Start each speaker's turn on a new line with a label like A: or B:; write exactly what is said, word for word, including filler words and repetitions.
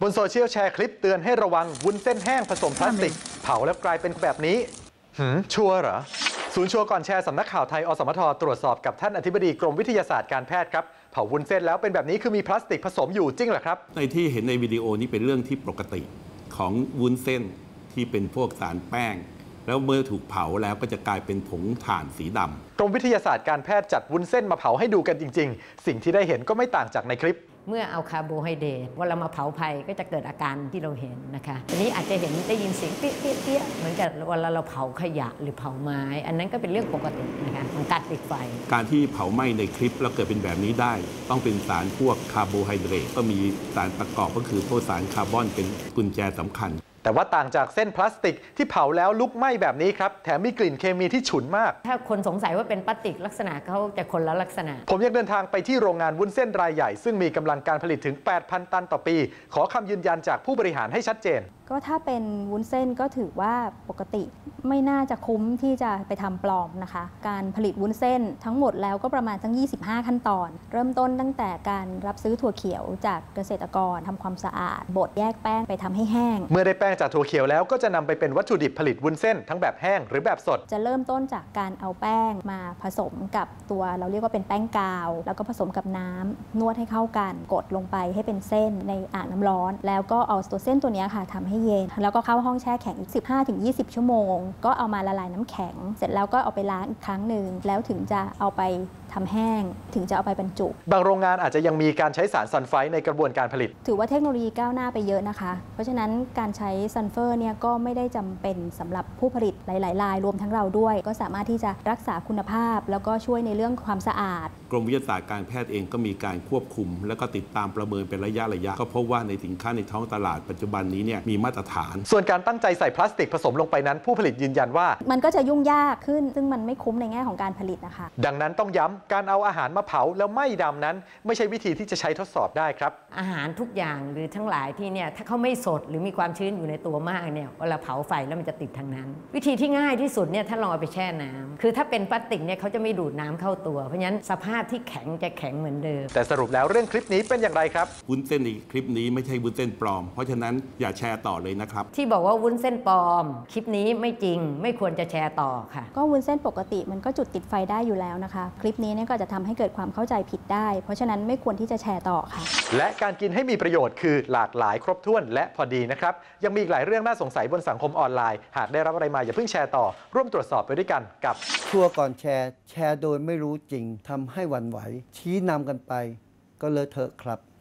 A: บนโซเชียลแชร์คลิปเตือนให้ระวังวุ้นเส้นแห้งผสมพลาสติกเผาแล้วกลายเป็นแบบนี้หืมชัวร์เหรอศูนย์ชัวร์ก่อนแชร์สำนักข่าวไทยอสมทตรวจสอบกับท่านอธิบดีกรมวิทยาศาสตร์การแพทย์ครับเผาวุ้นเส้นแล้วเป็นแบบนี้คือมีพลาสติกผสมอยู่จริงเหรอครับ
B: ในที่เห็นในวิดีโอนี้เป็นเรื่องที่ปกติของวุ้นเส้นที่เป็นพวกสารแป้งแล้วเมื่อถูกเผาแล้วก็จะกลายเป็นผงถ่านสีดำ
A: กรมวิทยาศาสตร์การแพทย์จัดวุ้นเส้นมาเผาให้ดูกันจริงๆสิ่งที่ได้เห็นก็ไม่ต่างจากในคลิป
C: เมื่อเอาคาร์โบไฮเดรตเวลามาเผาไฟก็จะเกิดอาการที่เราเห็นนะคะทีนี้อาจจะเห็นได้ยินเสียงเปี้ยเปี้ยเปี้ยเหมือนกับเวลาเราเผาขยะหรือเผาไม้อันนั้นก็เป็นเรื่องปกตินะคะของการติดไฟ
B: การที่เผาไหม้ในคลิปแล้วเกิดเป็นแบบนี้ได้ต้องเป็นสารพวกคาร์โบไฮเดรตก็มีสารประกอบก็คือพวกสารคาร์บอนเป็นกุญแจสำคัญ
A: แต่ว่าต่างจากเส้นพลาสติกที่เผาแล้วลุกไหม้แบบนี้ครับแถมมีกลิ่นเคมีที่ฉุนมาก
C: ถ้าคนสงสัยว่าเป็นพลาสติกลักษณะเขาจะคนละลักษณะ
A: ผมยังเดินทางไปที่โรงงานวุ้นเส้นรายใหญ่ซึ่งมีกำลังการผลิตถึง แปดพัน ตันต่อปีขอคำยืนยันจากผู้บริหารให้ชัดเจน
D: ก็ถ้าเป็นวุ้นเส้นก็ถือว่าปกติไม่น่าจะคุ้มที่จะไปทำปลอมนะคะการผลิตวุ้นเส้นทั้งหมดแล้วก็ประมาณทั้งยี่สิบห้าขั้นตอนเริ่มต้นตั้งแต่การรับซื้อถั่วเขียวจากเกษตรกรทำความสะอาดบดแยกแป้งไปทำให้แห้ง
A: เมื่อได้แป้งจากถั่วเขียวแล้วก็จะนำไปเป็นวัตถุดิบผลิตวุ้นเส้นทั้งแบบแห้งหรือแบบสด
D: จะเริ่มต้นจากการเอาแป้งมาผสมกับตัวเราเรียกว่าเป็นแป้งกาวแล้วก็ผสมกับน้ำนวดให้เข้ากันกดลงไปให้เป็นเส้นในอ่างน้ำร้อนแล้วก็เอาตัวเส้นตัวนี้ค่ะทำให้เย็นแล้วก็เข้าห้องแช่แข็งอีก สิบห้าถึงยี่สิบ ชั่วโมงก็เอามาละลายน้ำแข็งเสร็จแล้วก็เอาไปล้างอีกครั้งหนึ่งแล้วถึงจะเอาไปทำแห้งถึงจะเอาไปบรรจุ
A: บางโรงงานอาจจะยังมีการใช้สารซัลไฟต์ในกระบวนการผลิต
D: ถือว่าเทคโนโลยีก้าวหน้าไปเยอะนะคะเพราะฉะนั้นการใช้ซัลเฟอร์เนี่ยก็ไม่ได้จำเป็นสำหรับผู้ผลิตหลายๆรายรวมทั้งเราด้วยก็สามารถที่จะรักษาคุณภาพแล้วก็ช่วยในเรื่องความสะอาด
B: กรมวิทยาศาสตร์การแพทย์เองก็มีการควบคุมแล้วก็ติดตามประเมินเป็นระยะระยะก็พบว่าในสินค้าในท้องตลาดปัจจุบันนี้เนี่ยมีมาตรฐาน
A: ส่วนการตั้งใจใส่พลาสติกผสมลงไปนั้นผู้ผลิตยืนยันว่า
D: มันก็จะยุ่งยากขึ้นซึ่งมันไม่คุ้มในแง่ของการผลิตนะคะ
A: ดังนั้นต้องย้ำการเอาอาหารมาเผาแล้วไหม้ดำนั้นไม่ใช่วิธีที่จะใช้ทดสอบได้ครับ
C: อาหารทุกอย่างหรือทั้งหลายที่เนี่ยถ้าเขาไม่สดหรือมีความชื้นอยู่ในตัวมากเนี่ยเวลาเผาไฟแล้วมันจะติดทางนั้นวิธีที่ง่ายที่สุดเนี่ยถ้าลองเอาไปแช่น้ำคือถ้าเป็นพลาสติกเนี่ยเขาจะไม่ดูดน้ำเข้าตัวเพราะฉะนั้นสภาพที่แข็งจะแข็งเหมือนเดิม
A: แต่สรุปแล้วเรื่องคลิปนี้เป็นอย่างไรครับ
B: วุ้นเส้นในคลิปนี้ไม่ใช่วุ้นเส้นปลอมเพราะฉะนั้นอย่าแชร์ต่อเลยนะครับ
C: ที่บอกว่าวุ้นเส้นปลอมคลิปนี้ไม่จริงไม่ควรจะแชร์ต่อค่ะ
D: ก็วุ้นเส้นปกติมันก็จุดติดไฟได้อยู่แล้วนะคะคลิปนี้เนี่ยก็จะทำให้เกิดความเข้าใจผิดได้เพราะฉะนั้นไม่ควรที่จะแชร์ต่อค่ะ
A: และการกินให้มีประโยชน์คือหลากหลายครบถ้วนและพอดีนะครับยังมีอีกหลายเรื่องน่าสงสัยบนสังคมออนไลน์หากได้รับอะไรมาอย่าเพิ่งแชร์ต่อร่วมตรวจสอบไปด้วยกันกับ
E: ชัวร์ก่อนแชร์แชร์โดยไม่รู้จริงทำให้หวั่นไหวชี้นำกันไปก็เลอะเทอะครับ